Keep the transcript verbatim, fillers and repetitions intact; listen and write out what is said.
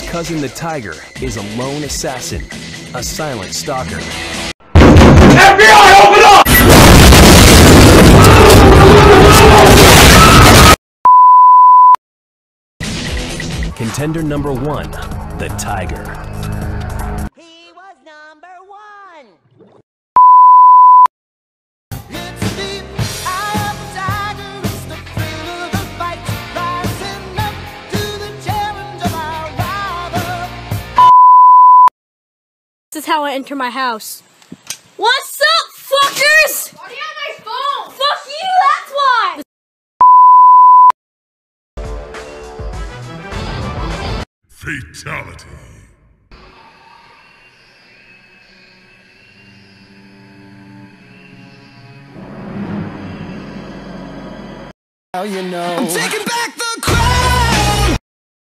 cousin the tiger is a lone assassin, a silent stalker. F B I, open up! Contender number one, the tiger. He was number one. It's deep, eye of the tiger, it's the thrill of the fight, rising up to the challenge of our rival. This is how I enter my house. What's up, fuckers? Why do you have my phone? Fuck you, that's why! Fatality. Now you know. I'm taking back the